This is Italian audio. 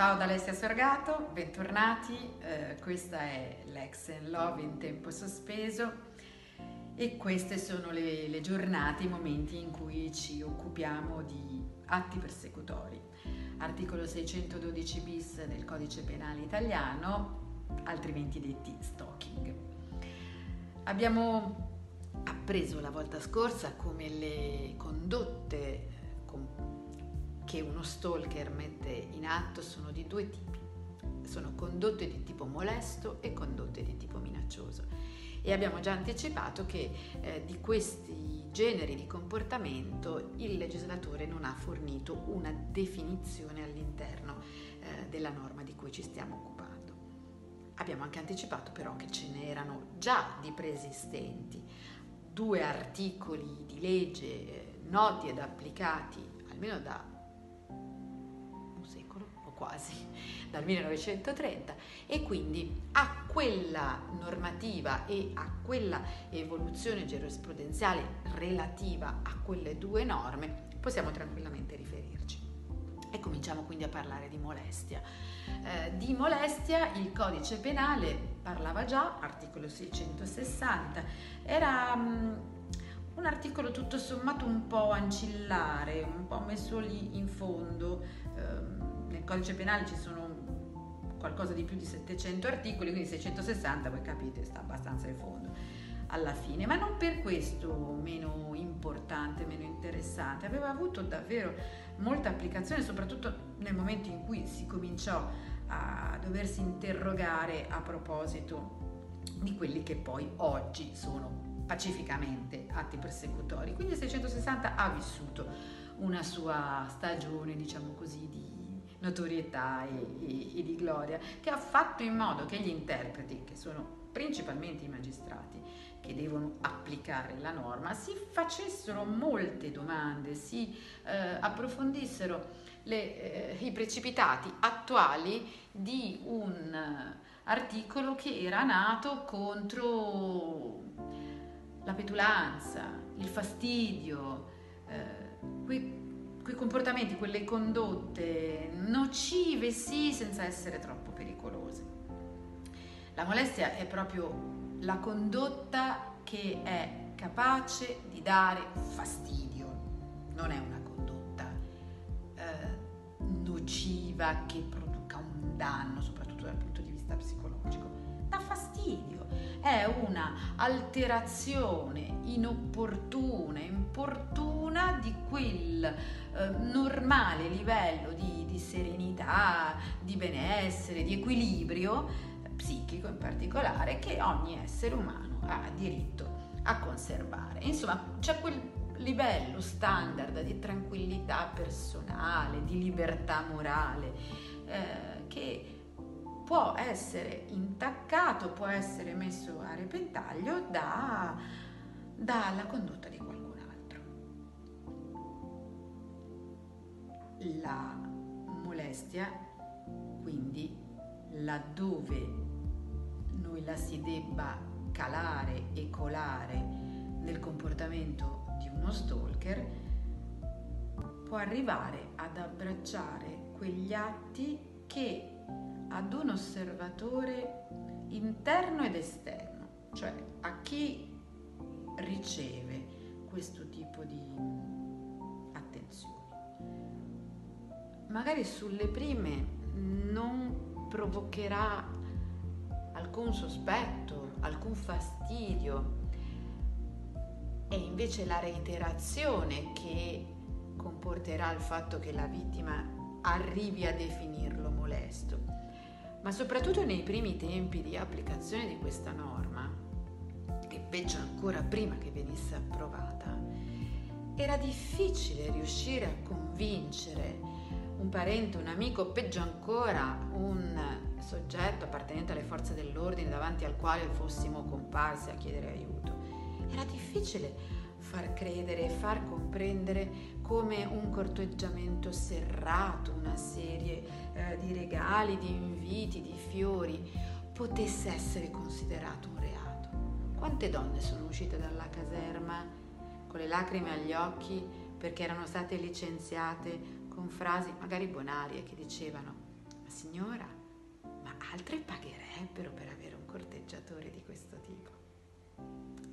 Ciao da Alessia Sorgato, bentornati. Questa è l'Ex and Love in tempo sospeso e queste sono le giornate, i momenti in cui ci occupiamo di atti persecutori. Articolo 612 bis del Codice Penale Italiano, altrimenti detti stalking. Abbiamo appreso la volta scorsa come le condotte che uno stalker mette in atto sono di due tipi. Sono condotte di tipo molesto e condotte di tipo minaccioso. E abbiamo già anticipato che di questi generi di comportamento il legislatore non ha fornito una definizione all'interno della norma di cui ci stiamo occupando. Abbiamo anche anticipato però che ce n'erano già di preesistenti 2 articoli di legge noti ed applicati almeno da un secolo o quasi, dal 1930, e quindi a quella normativa e a quella evoluzione giurisprudenziale relativa a quelle 2 norme possiamo tranquillamente riferirci. E cominciamo quindi a parlare di molestia. Di molestia il codice penale parlava già, articolo 660, era un articolo tutto sommato un po' ancillare, un po' messo lì in fondo. Nel codice penale ci sono qualcosa di più di 700 articoli, quindi 660, voi capite, sta abbastanza in fondo alla fine, ma non per questo meno importante, meno interessante. Aveva avuto davvero molta applicazione, soprattutto nel momento in cui si cominciò a doversi interrogare a proposito di quelli che poi oggi sono pacificamente atti persecutori. Quindi il 660 ha vissuto una sua stagione, diciamo così, di notorietà e di gloria, che ha fatto in modo che gli interpreti, che sono principalmente i magistrati che devono applicare la norma, si facessero molte domande, si approfondissero i precipitati attuali di un articolo che era nato contro la petulanza, il fastidio, quei comportamenti, quelle condotte nocive, sì, senza essere troppo pericolose. La molestia è proprio la condotta che è capace di dare fastidio, non è una condotta nociva che produca un danno, soprattutto dal punto di vista psicologico. Dà fastidio, è una alterazione inopportuna, importuna di quel normale livello di serenità, di benessere, di equilibrio psichico in particolare, che ogni essere umano ha diritto a conservare. Insomma, c'è quel livello standard di tranquillità personale, di libertà morale, che può essere intaccato, può essere messo a repentaglio dalla condotta di qualcun altro. La molestia, quindi, laddove noi la si debba calare e colare nel comportamento di uno stalker, può arrivare ad abbracciare quegli atti che ad un osservatore interno ed esterno, cioè a chi riceve questo tipo di attenzioni, magari sulle prime non provocherà alcun sospetto, alcun fastidio, è invece la reiterazione che comporterà il fatto che la vittima arrivi a definirlo molesto. Ma soprattutto nei primi tempi di applicazione di questa norma, e peggio ancora prima che venisse approvata, era difficile riuscire a convincere un parente, un amico, peggio ancora un soggetto appartenente alle forze dell'ordine davanti al quale fossimo comparsi a chiedere aiuto. Era difficile far credere e far comprendere come un corteggiamento serrato, una serie di regali, di inviti, di fiori potesse essere considerato un reato. Quante donne sono uscite dalla caserma con le lacrime agli occhi perché erano state licenziate con frasi magari bonarie che dicevano: signora, ma altre pagherebbero per avere un corteggiatore di questo tipo.